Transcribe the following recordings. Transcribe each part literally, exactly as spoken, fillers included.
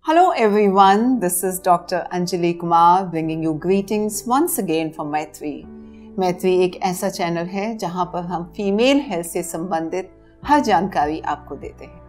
Hello everyone, this is Doctor Anjali Kumar bringing you greetings once again from मैत्री। मैत्री एक ऐसा channel है जहां पर हम फीमेल हेल्थ से संबंधित हर जानकारी आपको देते हैं।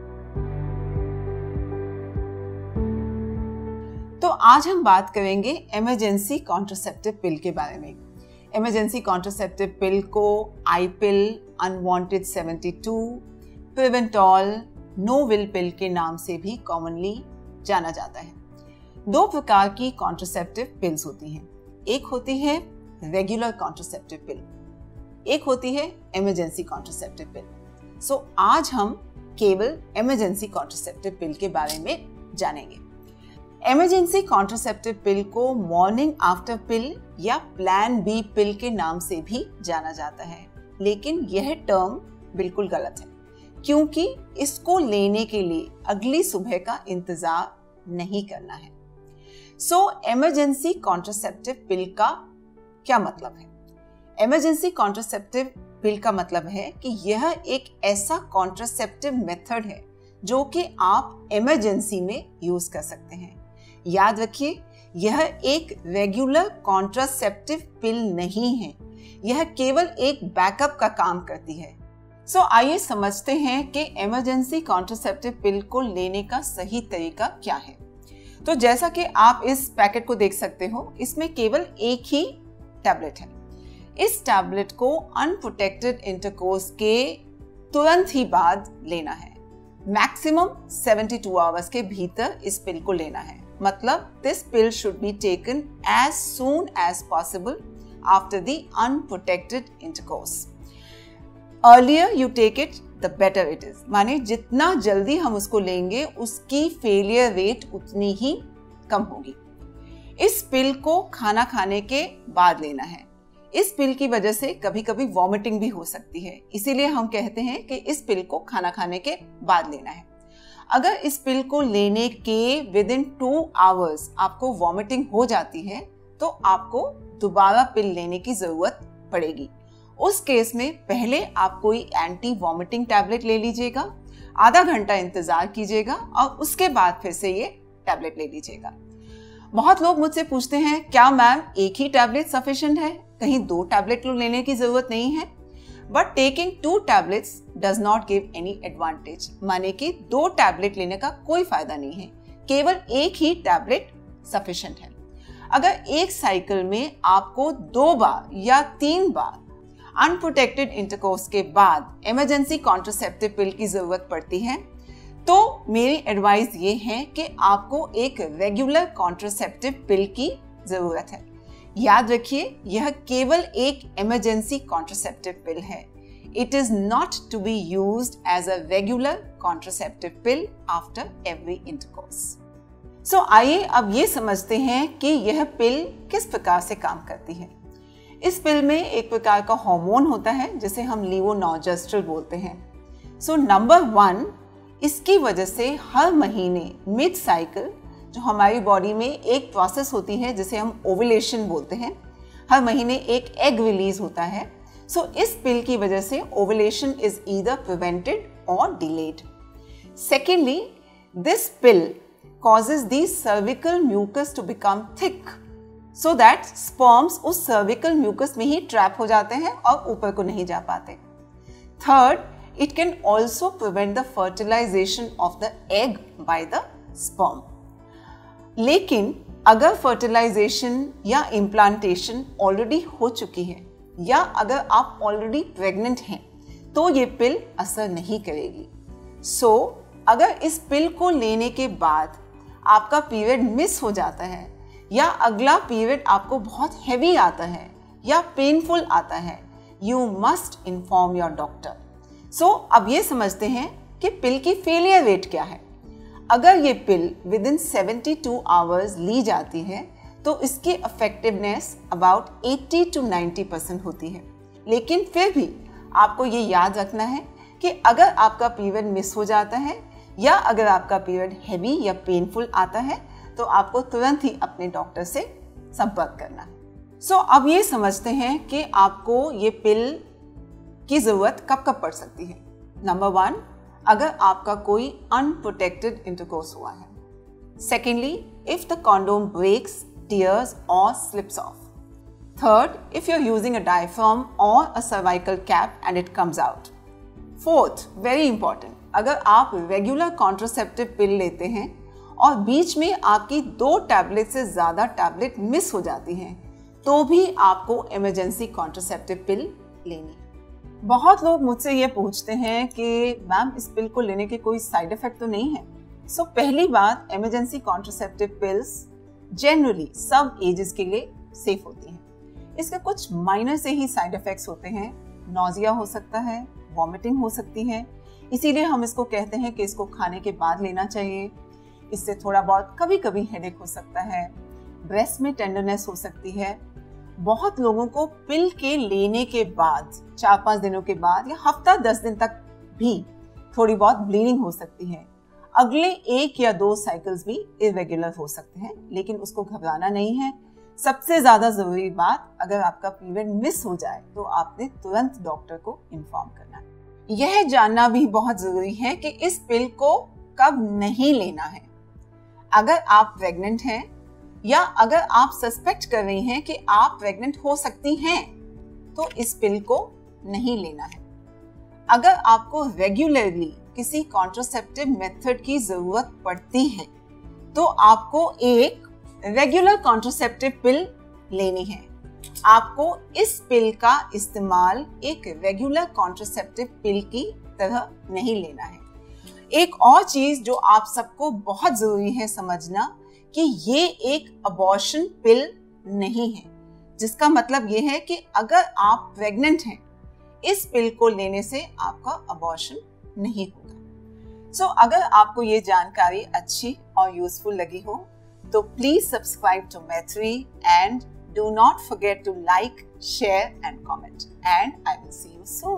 तो आज हम बात करेंगे इमरजेंसी कॉन्ट्रासेप्टिव पिल के बारे में। इमरजेंसी कॉन्ट्रासेप्टिव पिल को I pill, unwanted seventy two, Preventol, नोविल पिल के नाम से भी कॉमनली जाना जाता है। दो प्रकार की कॉन्ट्रासेप्टिव पिल्स होती हैं। एक होती है रेगुलर कॉन्ट्रासेप्टिव पिल, एक होती है इमरजेंसी कॉन्ट्रासेप्टिव पिल। सो आज हम केवल इमरजेंसी कॉन्ट्रासेप्टिव पिल के बारे में जानेंगे। इमरजेंसी कॉन्ट्रासेप्टिव पिल को मॉर्निंग आफ्टर पिल या प्लान बी पिल के नाम से भी जाना जाता है, लेकिन यह टर्म बिल्कुल गलत है क्योंकि इसको लेने के लिए अगली सुबह का इंतजार नहीं करना है। सो इमरजेंसी कॉन्ट्रासेप्टिव पिल का क्या मतलब है? इमरजेंसी कॉन्ट्रासेप्टिव पिल का मतलब है कि यह एक ऐसा कॉन्ट्रासेप्टिव मेथड है जो कि आप इमरजेंसी में यूज कर सकते हैं। याद रखिए, यह एक रेगुलर कॉन्ट्रासेप्टिव पिल नहीं है, यह केवल एक बैकअप का काम करती है। सो so, आइए समझते हैं कि इमरजेंसी कॉन्ट्रासेप्टिव पिल को लेने का सही तरीका क्या है। तो जैसा कि आप इस पैकेट को देख सकते हो, इसमें केवल एक ही टैबलेट है। इस टैबलेट को अनप्रोटेक्टेड इंटरकोर्स के तुरंत ही बाद लेना है। मैक्सिमम सेवेंटी टू आवर्स के भीतर इस पिल को लेना है। मतलब this pill should be taken as soon as possible after the unprotected intercourse. Earlier you take it, the better it is। माने जितना जल्दी हम उसको लेंगे उसकी फेलियर रेट उतनी ही कम होगी। इस पिल को खाना खाने के बाद लेना है। इस पिल की वजह से कभी कभी वॉमिटिंग भी हो सकती है, इसीलिए हम कहते हैं कि इस पिल को खाना खाने के बाद लेना है। अगर इस पिल को लेने के विद इन टू आवर्स आपको वॉमिटिंग हो जाती है तो आपको दोबारा पिल लेने की जरूरत पड़ेगी। उस केस में पहले आप कोई एंटी वॉमिटिंग टैबलेट ले लीजिएगा, आधा घंटा इंतजार कीजिएगा और उसके बाद फिर से ये टैबलेट ले लीजिएगा। बहुत लोग मुझसे पूछते हैं, क्या मैम एक ही टैबलेट सफिशिएंट है, कहीं दो टैबलेट लेने की जरूरत नहीं है? But taking two tablets does not give any advantage. माने कि दो टैबलेट लेने का कोई फायदा नहीं है, केवल एक ही टैबलेट सफिशिएंट है। अगर एक साइकिल में आपको दो बार या तीन बार अनप्रोटेक्टेड इंटरकोर्स के बाद इमरजेंसी कॉन्ट्रासेप्टिव पिल की जरूरत पड़ती है तो मेरी एडवाइस ये है कि आपको एक रेगुलर कॉन्ट्रासेप्टिव पिल की जरूरत है। याद रखिए, यह केवल एक इमरजेंसी कॉन्ट्रासेप्टिव पिल है। It is not to be used as a regular contraceptive pill after every intercourse. So आइए अब ये समझते हैं कि यह पिल किस प्रकार से काम करती है। इस पिल में एक प्रकार का हार्मोन होता है जिसे हम लीवोनॉर्जेस्ट्रल बोलते हैं। सो नंबर वन, इसकी वजह से हर महीने मिड साइकिल जो हमारी बॉडी में एक प्रोसेस होती है जिसे हम ओवुलेशन बोलते हैं, हर महीने एक एग रिलीज होता है। सो so, इस पिल की वजह से ओवुलेशन इज ईदर प्रिवेंटेड और delayed. Secondly, this pill causes the cervical mucus to become thick so that sperms उस सर्विकल म्यूकस में ही ट्रैप हो जाते हैं और ऊपर को नहीं जा पाते। Third, it can also prevent the fertilization of the egg by the sperm. लेकिन अगर फर्टिलाइजेशन या इम्प्लांटेशन ऑलरेडी हो चुकी है या अगर आप ऑलरेडी प्रेग्नेंट हैं तो ये पिल असर नहीं करेगी। सो so, अगर इस पिल को लेने के बाद आपका पीरियड मिस हो जाता है या अगला पीरियड आपको बहुत हैवी आता है या पेनफुल आता है, you must inform your doctor. So अब ये समझते हैं कि पिल की फेलियर रेट क्या है। अगर ये pill within seventy two hours ली जाती है तो इसकी effectiveness about eighty two ninety percent होती है। लेकिन फिर भी आपको ये याद रखना है कि अगर आपका पीरियड मिस हो जाता है या अगर आपका पीरियड हैवी या पेनफुल आता है तो आपको तुरंत ही अपने डॉक्टर से संपर्क करना है। सो so, अब ये समझते हैं कि आपको ये पिल की जरूरत कब कब पड़ सकती है। नंबर वन, अगर आपका कोई अनप्रोटेक्टेड इंटरकोर्स हुआ है। Secondly, if the condom breaks, tears or slips off. Third, if you're using a diaphragm or a cervical cap and it comes out. Fourth, very important, अगर आप रेगुलर कॉन्ट्रासेप्टिव पिल लेते हैं और बीच में आपकी दो टैबलेट से ज़्यादा टैबलेट मिस हो जाती हैं तो भी आपको इमरजेंसी कॉन्ट्रासेप्टिव पिल लेनी है। बहुत लोग मुझसे ये पूछते हैं कि मैम इस पिल को लेने के कोई साइड इफेक्ट तो नहीं है। सो so, पहली बात, इमरजेंसी कॉन्ट्रासेप्टिव पिल्स जनरली सब एजेस के लिए सेफ होती हैं। इसके कुछ माइनर से ही साइड इफेक्ट्स होते हैं। नॉजिया हो सकता है, वॉमिटिंग हो सकती है, इसीलिए हम इसको कहते हैं कि इसको खाने के बाद लेना चाहिए। इससे थोड़ा बहुत कभी कभी हेडेक हो सकता है, ब्रेस्ट में टेंडरनेस हो सकती है। बहुत लोगों को पिल के लेने के बाद चार पांच दिनों के बाद या हफ्ता दस दिन तक भी थोड़ी बहुत ब्लीडिंग हो सकती है। अगले एक या दो साइकिल्स भी इरेगुलर हो सकते हैं, लेकिन उसको घबराना नहीं है। सबसे ज्यादा जरूरी बात, अगर आपका पीरियड मिस हो जाए तो आपने तुरंत डॉक्टर को इन्फॉर्म करना है। यह जानना भी बहुत जरूरी है कि इस पिल को कब नहीं लेना है। अगर आप प्रेग्नेंट हैं या अगर आप सस्पेक्ट कर रही हैं कि आप प्रेग्नेंट हो सकती हैं तो इस पिल को नहीं लेना है। अगर आपको रेगुलरली किसी कॉन्ट्रासेप्टिव मेथड की जरूरत पड़ती है तो आपको एक रेगुलर कॉन्ट्रासेप्टिव पिल लेनी है। आपको इस पिल का इस्तेमाल एक रेगुलर कॉन्ट्रासेप्टिव पिल की तरह नहीं लेना है। एक और चीज जो आप सबको बहुत जरूरी है समझना कि ये एक अबॉर्शन पिल नहीं है, जिसका मतलब ये है कि अगर आप प्रेग्नेंट हैं इस पिल को लेने से आपका अबॉर्शन नहीं होगा। सो so, अगर आपको ये जानकारी अच्छी और यूजफुल लगी हो तो प्लीज सब्सक्राइब टू मैथ्री and do not forget to like, share and comment, and I will see you soon.